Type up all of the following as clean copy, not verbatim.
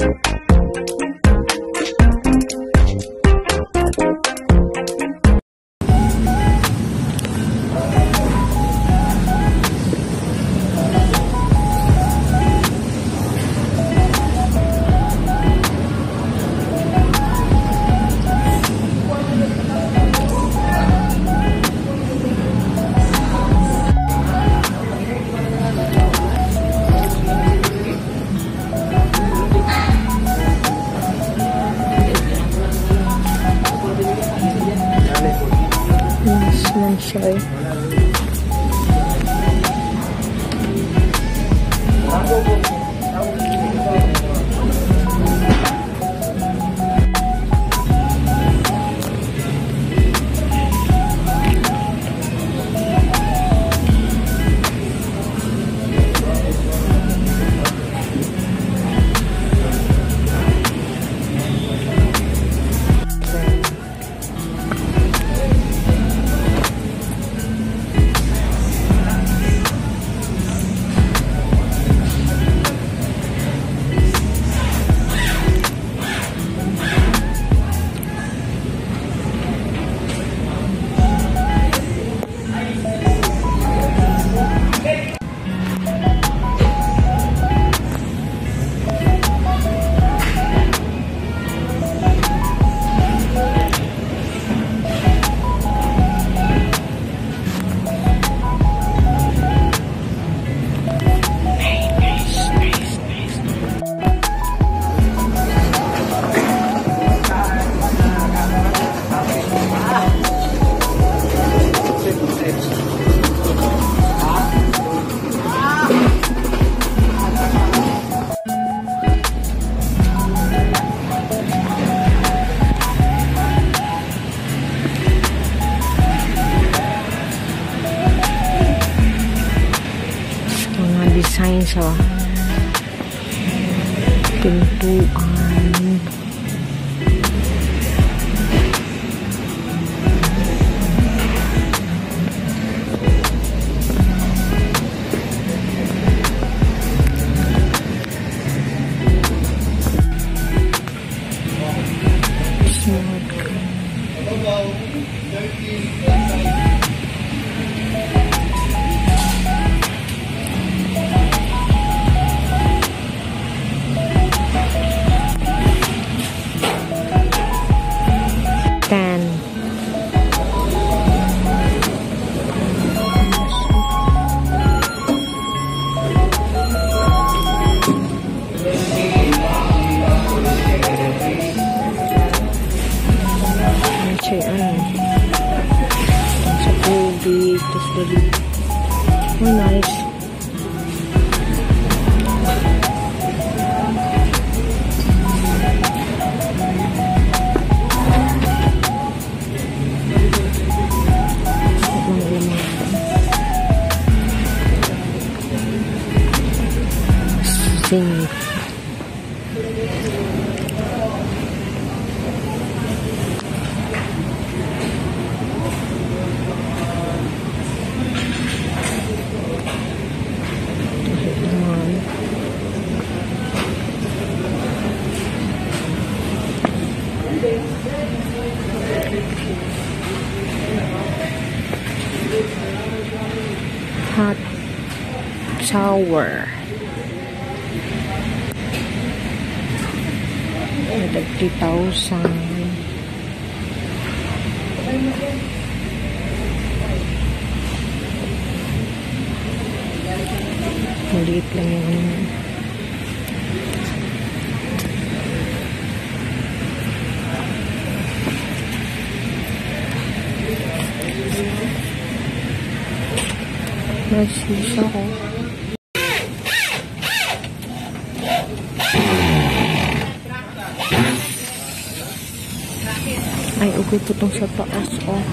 Sorry. Design sa pintuan. Oh, nice. Sing. Hot shower. $30,000. Maliit lang yung nasisa ko. Ay, okay po itong sa taas, oh.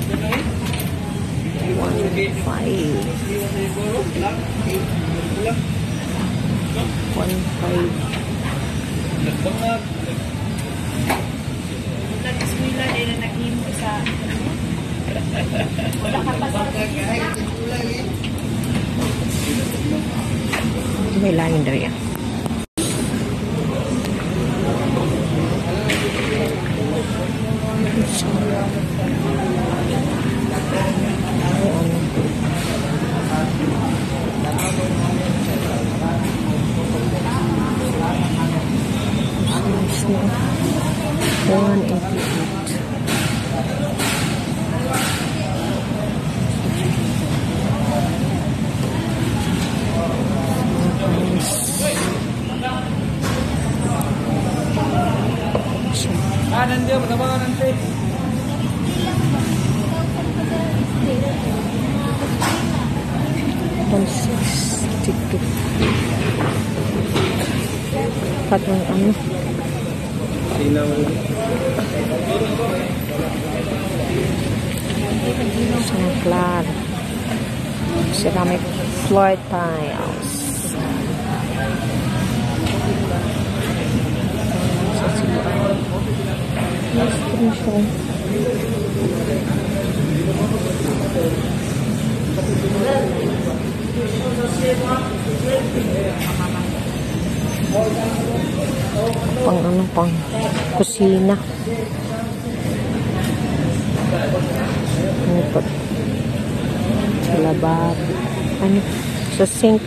1.5. 1.5. May langin daw yan. na. 188. Nanti berapa nanti? From 62. Patong ano? Sinaklar. Ceramic floor tiles. Pang ano, pang kusina. Ano po? Sa lababo. Ano? Sa sink.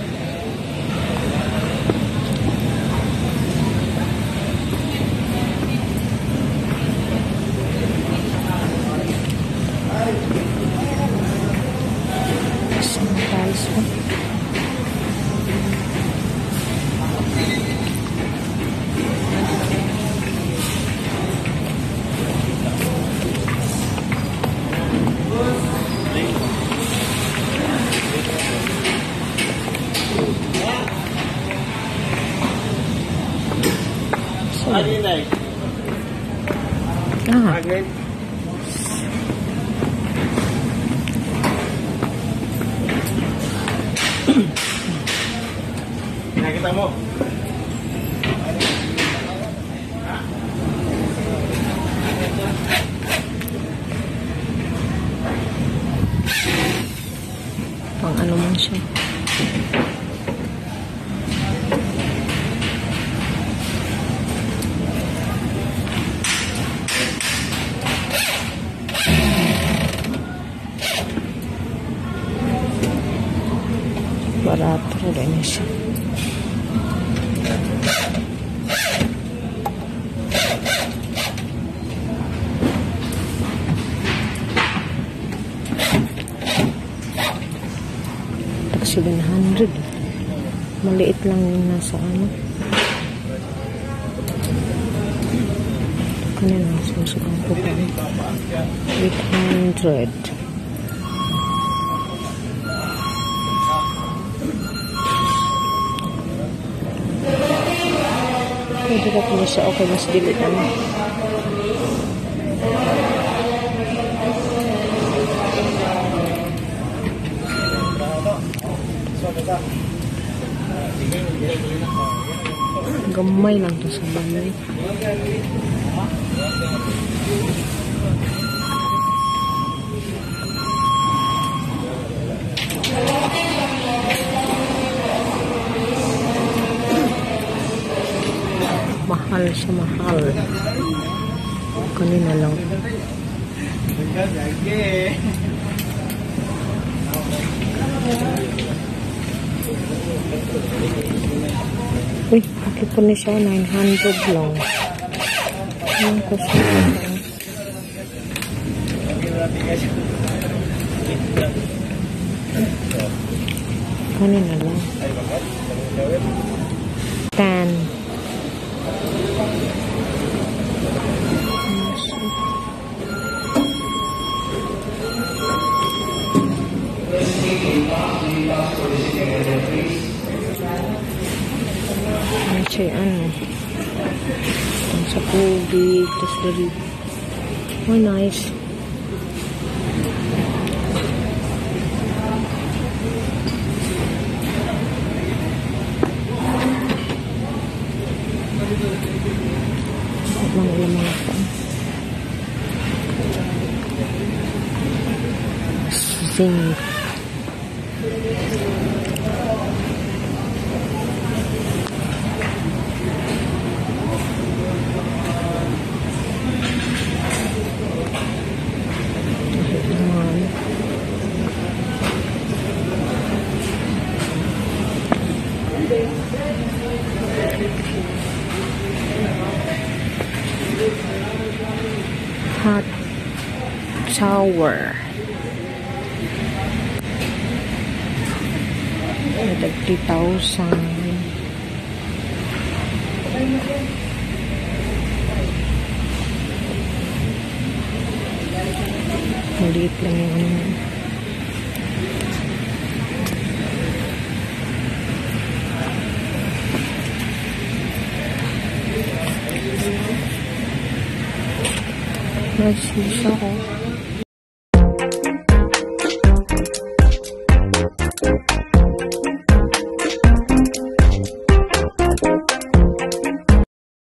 Nakita mo? Pang ano man siya. Barato rin siya. Taxi 100. Maliit lang yung nasa ano. Kanina, susukan ko pa. 800. Pwede ka pala siya. Okay, mas delete ano. Gamay lang to sa balay. Mahal siya, mahal. Kanina lang. Uy, bakit po na siya? 900 lang. Ayan ko siya. Kanina lang. 10. Siya ano sa tubig tapos dari oh nice lang ilang mga zinc hot shower. 30,000. Maliit lang yung ano. Nagsis ako.